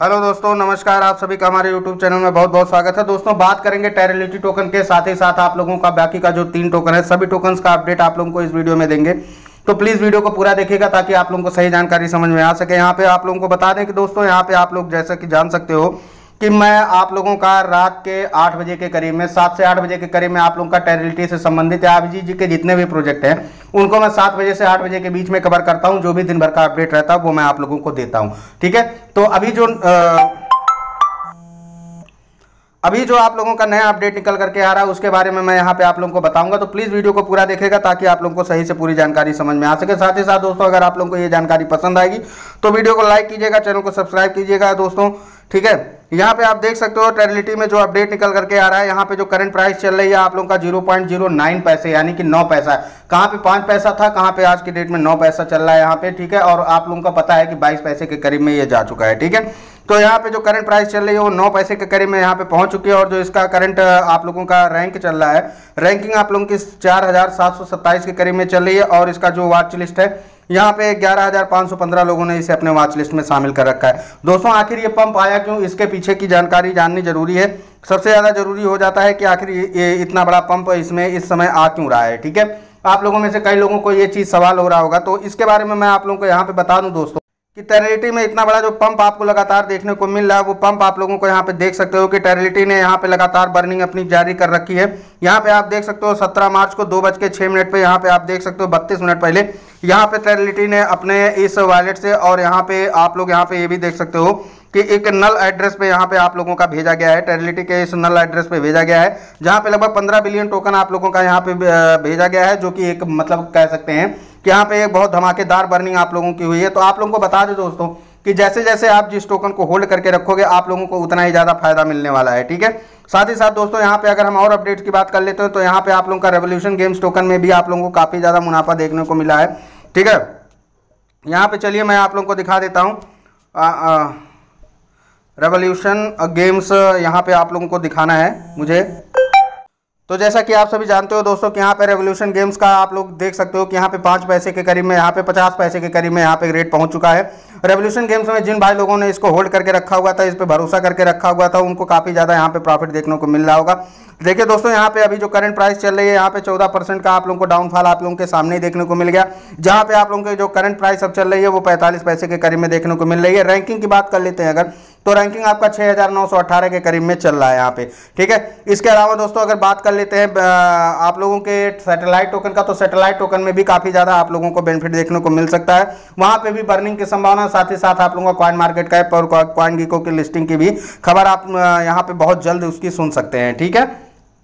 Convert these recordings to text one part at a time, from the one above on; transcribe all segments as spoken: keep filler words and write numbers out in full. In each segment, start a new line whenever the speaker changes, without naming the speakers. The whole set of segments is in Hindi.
हेलो दोस्तों, नमस्कार। आप सभी का हमारे यूट्यूब चैनल में बहुत बहुत स्वागत है। दोस्तों, बात करेंगे टेरिलिटी टोकन के, साथ ही साथ आप लोगों का बाकी का जो तीन टोकन है, सभी टोकन्स का अपडेट आप लोगों को इस वीडियो में देंगे। तो प्लीज़ वीडियो को पूरा देखिएगा ताकि आप लोगों को सही जानकारी समझ में आ सके। यहाँ पे आप लोगों को बता दें कि दोस्तों, यहाँ पे आप लोग जैसा कि जान सकते हो कि मैं आप लोगों का रात के आठ बजे के करीब में, सात से आठ बजे के करीब में आप लोगों का टेरिलिटी से संबंधित या अभिजीत जी के जितने भी प्रोजेक्ट हैं उनको मैं सात बजे से आठ बजे के बीच में कवर करता हूं। जो भी दिन भर का अपडेट रहता है वो मैं आप लोगों को देता हूं, ठीक है। तो अभी जो आ, अभी जो आप लोगों का नया अपडेट निकल करके आ रहा है उसके बारे में मैं यहाँ पे आप लोगों को बताऊंगा। तो प्लीज़ वीडियो को पूरा देखेगा ताकि आप लोगों को सही से पूरी जानकारी समझ में आ सके। साथ ही साथ दोस्तों, अगर आप लोगों को ये जानकारी पसंद आएगी तो वीडियो को लाइक कीजिएगा, चैनल को सब्सक्राइब कीजिएगा दोस्तों, ठीक है। यहाँ पे आप देख सकते हो टेरिलिटी में जो अपडेट निकल करके आ रहा है, यहाँ पे जो करंट प्राइस चल रही है आप लोगों का जीरो पॉइंट जीरो नाइन पैसे यानी कि नौ पैसा। कहाँ पे पाँच पैसा था, कहाँ पे आज की डेट में नौ पैसा चल रहा है यहाँ पे, ठीक है। और आप लोगों का पता है कि बाईस पैसे के करीब में ये जा चुका है, ठीक है। तो यहाँ पे जो करंट प्राइस चल रही है वो नौ पैसे के करीब में यहाँ पे पहुंच चुकी है। और जो इसका करंट आप लोगों का रैंक चल रहा है, रैंकिंग आप लोगों की चार हजार सात सौ सत्ताईस के करीब में चल रही है। और इसका जो वॉच लिस्ट है, यहाँ पे ग्यारह हजार पाँच सौ पंद्रह लोगों ने इसे अपने वॉच लिस्ट में शामिल कर रखा है। दोस्तों, आखिर ये पंप आया क्यों, इसके पीछे की जानकारी जाननी जरूरी है। सबसे ज़्यादा जरूरी हो जाता है कि आखिर ये इतना बड़ा पंप इसमें इस समय आ क्यों रहा है, ठीक है। आप लोगों में से कई लोगों को ये चीज़ सवाल हो रहा होगा, तो इसके बारे में मैं आप लोगों को यहाँ पे बता दूँ दोस्तों कि टेरिलिटी में इतना बड़ा जो पंप आपको लगातार देखने को मिल रहा है, वो पंप आप लोगों को यहाँ पे देख सकते हो कि टेरिलिटी ने यहाँ पे लगातार बर्निंग अपनी जारी कर रखी है। यहाँ पे आप देख सकते हो सत्रह मार्च को दो बज के छः मिनट पे यहाँ पे आप देख सकते हो बत्तीस मिनट पहले यहाँ पे टेरिलिटी ने अपने इस वॉलेट से, और यहाँ पे आप लोग यहाँ पे ये भी देख सकते हो कि एक नल एड्रेस पे यहाँ पे आप लोगों का भेजा गया है, टेरिलिटी के इस नल एड्रेस पे भेजा गया है, जहाँ पे लगभग पंद्रह बिलियन टोकन आप लोगों का यहाँ पे भेजा गया है, जो कि एक मतलब कह सकते हैं कि यहाँ पे एक बहुत धमाकेदार बर्निंग आप लोगों की हुई है। तो आप लोगों को बता दें दोस्तों कि जैसे जैसे आप जिस टोकन को होल्ड करके रखोगे आप लोगों को उतना ही ज़्यादा फायदा मिलने वाला है, ठीक है। साथ ही साथ दोस्तों, यहाँ पे अगर हम और अपडेट की बात कर लेते हैं तो यहाँ पे आप लोगों का रेवोल्यूशन गेम्स टोकन में भी आप लोगों को काफ़ी ज़्यादा मुनाफा देखने को मिला है, ठीक है। यहाँ पे चलिए मैं आप लोगों को दिखा देता हूँ। रेवोल्यूशन गेम्स यहाँ पे आप लोगों को दिखाना है मुझे। तो जैसा कि आप सभी जानते हो दोस्तों कि यहाँ पे रेवोल्यूशन गेम्स का आप लोग देख सकते हो कि यहाँ पे पाँच पैसे के करीब में, यहाँ पे पचास पैसे के करीब में यहाँ पे रेट पहुँच चुका है। रेवोल्यूशन गेम्स में जिन भाई लोगों ने इसको होल्ड करके रखा हुआ था, इस पर भरोसा करके रखा हुआ था, उनको काफ़ी ज़्यादा यहाँ पे प्रॉफिट देखने को मिल रहा होगा। देखिए दोस्तों, यहाँ पे अभी जो करंट प्राइस चल रही है, यहाँ पे चौदह परसेंट का आप लोगों को डाउनफॉल आप लोगों के सामने ही देखने को मिल गया। जहाँ पे आप लोगों की जो करंट प्राइस अब चल रही है वो पैंतालीस पैसे के करीब में देखने को मिल रही है। रैंकिंग की बात कर लेते हैं अगर, तो रैंकिंग आपका छः हज़ार नौ सौ अट्ठारह के करीब में चल रहा है यहाँ पे, ठीक है। इसके अलावा दोस्तों अगर बात कर लेते हैं आप लोगों के सैटेलाइट टोकन का, तो सैटेलाइट टोकन में भी काफ़ी ज़्यादा आप लोगों को बेनिफिट देखने को मिल सकता है। वहाँ पे भी बर्निंग की संभावना, साथ ही साथ आप लोगों का कॉइन मार्केट कैप और कॉइन गीको की लिस्टिंग की भी खबर आप यहाँ पे बहुत जल्द उसकी सुन सकते हैं, ठीक है।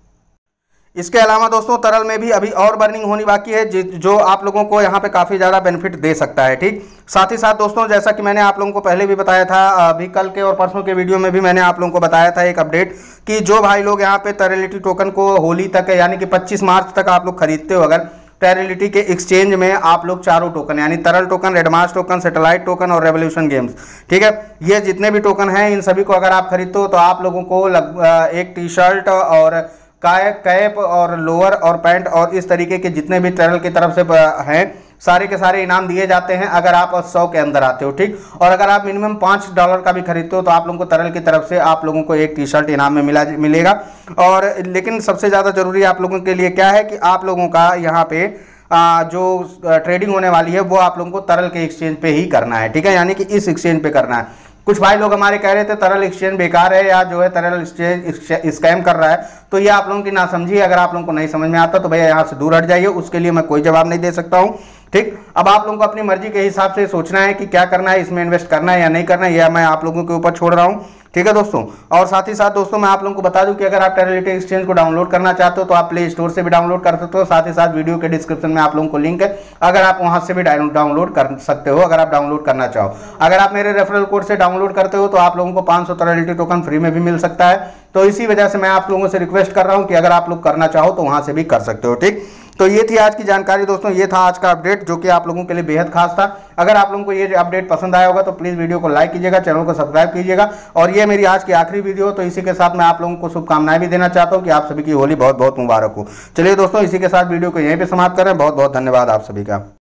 इसके अलावा दोस्तों तरल में भी अभी और बर्निंग होनी बाकी है, जो आप लोगों को यहाँ पे काफ़ी ज़्यादा बेनिफिट दे सकता है, ठीक। साथ ही साथ दोस्तों, जैसा कि मैंने आप लोगों को पहले भी बताया था, अभी कल के और परसों के वीडियो में भी मैंने आप लोगों को बताया था एक अपडेट कि जो भाई लोग यहाँ पे टेरिलिटी टोकन को होली तक यानी कि पच्चीस मार्च तक आप लोग खरीदते हो, अगर टेरिलिटी के एक्सचेंज में आप लोग चारों टोकन यानी तरल टोकन, रेडमास टोकन, सैटेलाइट टोकन और रेवोल्यूशन गेम्स, ठीक है, ये जितने भी टोकन हैं इन सभी को अगर आप खरीदते हो तो आप लोगों को लग, एक टी शर्ट और कैप और लोअर और पैंट और इस तरीके के जितने भी तरल की तरफ से हैं सारे के सारे इनाम दिए जाते हैं अगर आप सौ के अंदर आते हो, ठीक। और अगर आप मिनिमम पाँच डॉलर का भी खरीदते हो तो आप लोगों को तरल की तरफ से आप लोगों को एक टी शर्ट इनाम में मिला मिलेगा। और लेकिन सबसे ज़्यादा ज़रूरी आप लोगों के लिए क्या है कि आप लोगों का यहाँ पे आ, जो ट्रेडिंग होने वाली है वो आप लोगों को तरल के एक्सचेंज पे ही करना है, ठीक है, यानी कि इस एक्सचेंज पे करना है। कुछ भाई लोग हमारे कह रहे थे तरल एक्सचेंज बेकार है या जो है तरल एक्सचेंज स्कैम कर रहा है, तो ये आप लोगों की ना समझिए। अगर आप लोगों को नहीं समझ में आता तो भैया यहाँ से दूर हट जाइए, उसके लिए मैं कोई जवाब नहीं दे सकता हूँ, ठीक। अब आप लोगों को अपनी मर्जी के हिसाब से सोचना है कि क्या करना है, इसमें इन्वेस्ट करना है या नहीं करना है, यह मैं आप लोगों के ऊपर छोड़ रहा हूँ, ठीक है दोस्तों। और साथ ही साथ दोस्तों मैं आप लोगों को बता दूं कि अगर आप टेरिलिटी एक्सचेंज को डाउनलोड करना चाहते हो तो आप प्ले स्टोर से भी डाउनलोड कर सकते हो। साथ ही साथ वीडियो के डिस्क्रिप्शन में आप लोगों को लिंक है, अगर आप वहां से भी डाउनलोड कर सकते हो अगर आप डाउनलोड करना चाहो। अगर आप मेरे रेफरल कोड से डाउनलोड करते हो तो आप लोगों को पाँच सौ टेरिलिटी टोकन फ्री में भी मिल सकता है। तो इसी वजह से मैं आप लोगों से रिक्वेस्ट कर रहा हूं कि अगर आप लोग करना चाहो तो वहां से भी कर सकते हो, ठीक। तो ये थी आज की जानकारी दोस्तों, ये था आज का अपडेट जो कि आप लोगों के लिए बेहद खास था। अगर आप लोगों को ये अपडेट पसंद आया होगा तो प्लीज़ वीडियो को लाइक कीजिएगा, चैनल को सब्सक्राइब कीजिएगा। और ये मेरी आज की आखिरी वीडियो, तो इसी के साथ मैं आप लोगों को शुभकामनाएं भी देना चाहता हूँ कि आप सभी की होली बहुत बहुत मुबारक हो। चलिए दोस्तों, इसी के साथ वीडियो को यहीं पर समाप्त करें। बहुत बहुत धन्यवाद आप सभी का।